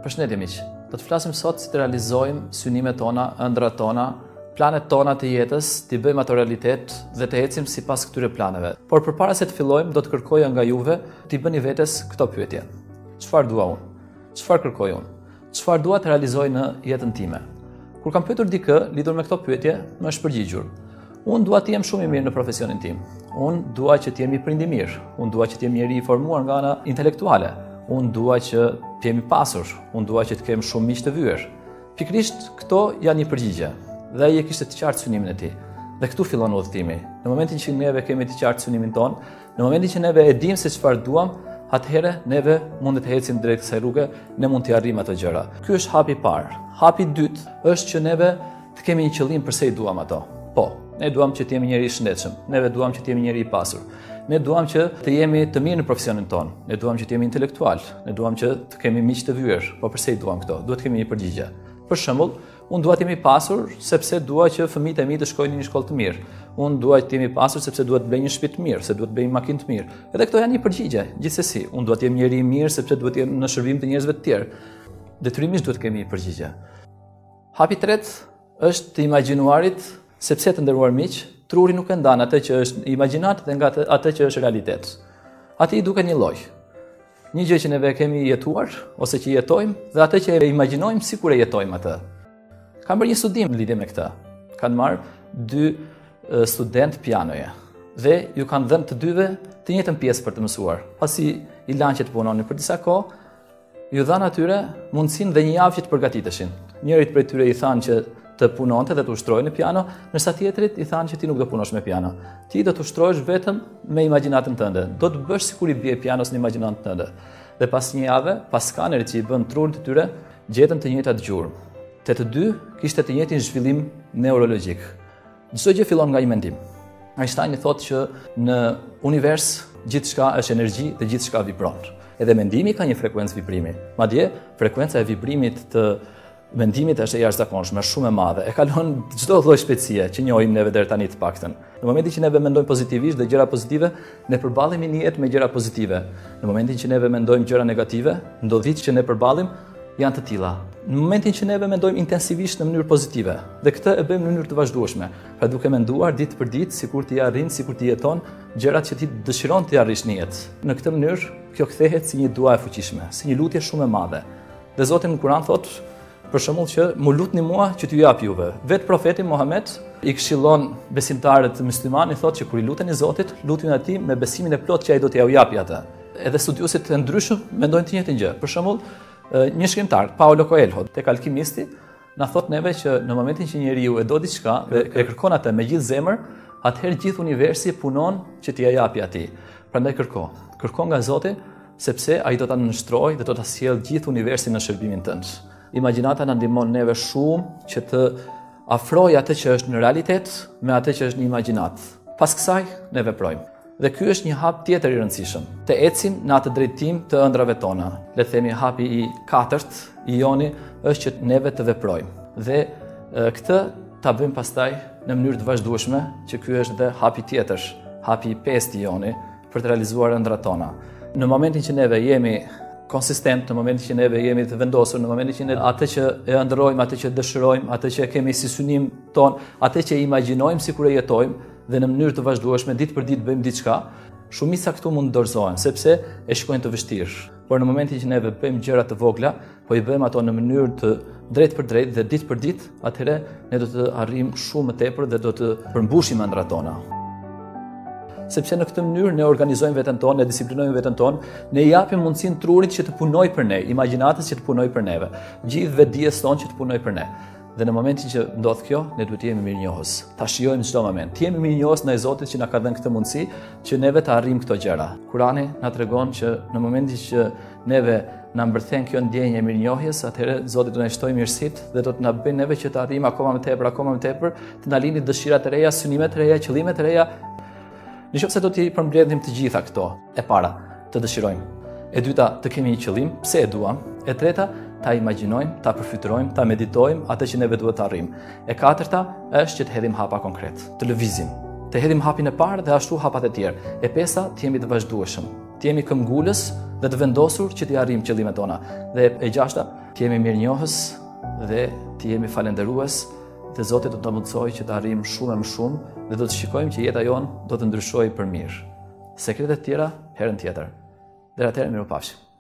Përshëndetje miq. Do të flasim sot si të realizojmë synimet tona, ëndrat tona, planet tona të jetës, t'i bëjmë ato realitet dhe të ecim sipas këtyre planeve. Por përpara se të fillojmë, do të kërkoja nga juve t'i bëni vetes këto pyetje. Çfarë dua unë? Çfarë kërkoj unë? Çfarë dua të realizoj në jetën time? Kur kam pyetur dikë lidhur me këto pyetje, më është përgjigjur: unë dua të jem shumë i mirë në profesionin tim. Unë dua që të jem i prind i mirë. Unë dua që të jem njeri i formuar nga ana intelektuale. Unë dua që të jem i pasur. Unë dua që të kem shumë miq të vyer. Pikërisht këto janë një përgjigje. Dhe ai e kishte të qartë synimin e tij. Dhe këtu fillon udhëtimi. Në momentin që neve kemi të qartë synimin ton, në momentin që neve e dimë se çfarë duam, atëherë neve mund të ecim drejt kësaj rruge, ne mund të arrijmë ato gjëra. Ky është hapi i parë. Hapi i dytë është që neve të kemi një qëllim pse i duam ato. Po, ne duam që të jemi njëri i shëndetshëm. Neve duam që të jemi njëri i pasur. Ne duam që të jemi të mirë në profesionin ton. Ne duam që të jemi intelektual. Ne duam që të kemi miq të vyer. Po pse i duam këto? Duhet të kemi një përgjigje. Për shembull, unë dua të jem i pasur sepse dua që fëmijët e mi të shkojnë në një shkollë të mirë. Unë dua të jem i pasur sepse dua të blej një shtëpi të mirë, se dua të blej një makinë të mirë. Edhe këto janë një përgjigje. Gjithsesi, unë dua të jem njëri i mirë sepse dua të jem në shërbim të njerëzve të tjerë. Detyrimisht duhet të kemi një përgjigje. Hapi i tretë është të imagjinuarit, sepse të nderuar miq, truri nuk e ndan atë që është imagjinat dhe nga atë që është realitet. Aty i duket një lloj. Një gjë që neve kemi jetuar ose që jetojmë dhe atë që e imagjinojmë sikur e jetojmë atë. Kam bërë një studim në lidhje me këtë. Kanë marrë dy student pianoje dhe ju kanë dhënë të dyve të njëjtën pjesë për të mësuar. Pasi i lanë që të punonin për disa kohë, ju dhanë atyre mundësinë dhe një javë që të përgatiteshin. Njërit prej tyre i thanë që të punonte dhe të ushtrojë në piano, ndërsa tjetrit i thanë që ti nuk do punosh me piano. Ti do të ushtrohesh vetëm me imagjinatën tënde. Do të bësh sikur i bie pianos në imagjinatën tënde. Dhe pas një jave, pas skanerit që i bën trurit të tyre, gjetën të njëjtat gjurmë. Të dy kishte të njëjtin zhvillim neurologjik. Çdo gjë fillon nga një mendim. Einstein thotë që në univers gjithçka është energji dhe gjithçka vibron. Edhe mendimi ka një frekuencë vibrimi. Madje frekuenca e vibrimit të mendimit është e jashtëzakonshme, shumë e madhe. E kalon çdo lloj shpejtësie që njohim neve deri tani të paktën. Në momentin që neve mendojmë pozitivisht dhe gjëra pozitive, ne përballemi në jetë me gjëra pozitive. Në momentin që neve mendojmë gjëra negative, ndodhit që ne përballim janë të tilla. Në momentin që neve mendojmë intensivisht në mënyrë pozitive, dhe këtë e bëjmë në mënyrë të vazhdueshme, pra duke menduar ditë për ditë sikur ti arrin, sikur ti jeton gjërat që ti dëshiron të arrish në jetë. Në këtë mënyrë, kjo kthehet si një dua e fuqishme, si një lutje shumë e madhe. Dhe Zoti në Kur'an thotë për shembull që mu lutni mua që t'ju jap juve. Vetë profeti Muhammed i këshillon besimtarët muslimanë, i thotë që kur i luteni Zotit, lutuni atij me besimin e plotë që ai do t'ju japë atë. Edhe studiosit të ndryshëm mendojnë të njëjtën gjë. Për shembull, një shkrimtar, Paulo Coelho, tek alkimisti, na thotë neve që në momentin që njeriu e do diçka dhe e kërkon atë me gjithë zemër, atëherë gjithë universi punon që t'i japë atij. Prandaj kërko nga Zoti, sepse ai do ta nënshtrojë dhe do ta sjellë gjithë universin në shërbimin tënd. Imagjinata na ndihmon neve shumë që të afrojë atë që është në realitet me atë që është në imagjinat. Pas kësaj ne veprojmë. Dhe ky është një hap tjetër i rëndësishëm. Të ecim në atë drejtim të ëndrave tona. Le të themi hapi i katërt i joni është që neve të veprojmë. Dhe këtë ta bëjmë pastaj në mënyrë të vazhdueshme, që ky është edhe hapi tjetër, hapi i pestë i joni për të realizuar ëndrat tona. Në momentin që neve jemi konsistent, në momentin që neve jemi të vendosur, në momentin që ne atë që e ëndrrojmë, atë që dëshirojmë, atë që kemi si synim ton, atë që imagjinojmë sikur e jetojmë dhe në mënyrë të vazhdueshme ditë për ditë bëjmë diçka, shumica këtu mund të dorëzohen sepse e shikojnë të vështirë. Por në momentin që neve bëjmë gjëra të vogla, po i bëjmë ato në mënyrë të drejtë për drejtë dhe ditë për ditë, atëherë ne do të arrijmë shumë më tepër dhe do të përmbushim ëndrat tona. Sepse në këtë mënyrë ne organizojmë veten tonë, ne disiplinojmë veten tonë, ne i japim mundësinë trurit që të punojë për ne, imagjinatës që të punojë për neve, gjithë vetdijes tonë që të punojë për ne. Dhe në momentin që ndodh kjo, ne duhet të jemi mirënjohës. Ta shijojmë çdo moment. Të jemi mirënjohës ndaj Zotit që na ka dhënë këtë mundësi që neve të arrijmë këto gjëra. Kurani na tregon që në momentin që neve na mbërthen kjo ndjenjë e mirënjohjes, atëherë Zoti do na shtojë mirësitë dhe do të na bëjë neve që të arrijmë akoma më tepër, të na lini dëshira të reja, synime të reja, qëllime të reja. Nëse do t'i përmbledhim të gjitha këto, e para, të dëshirojmë. E dyta, të kemi një qëllim, pse e duam. E treta, ta imagjinojmë, ta përfytyrojmë, ta meditojmë atë që neve duhet të arrijmë. E katërta është që të hedhim hapa konkret, të lëvizim, të hedhim hapin e parë dhe ashtu hapat e tjerë. E pesta, të jemi të vazhdueshëm, të jemi këmbgulës dhe të vendosur që të arrijmë qëllimet tona. Dhe e gjashta, të jemi mirënjohës dhe të jemi falënderues dhe Zoti do të na mundsojë që të arrijmë shumë e më shumë dhe do të shikojmë që jeta jonë do të ndryshojë për mirë. Sekretet tjera herën tjetër. Deri atëherë, mirupafshim.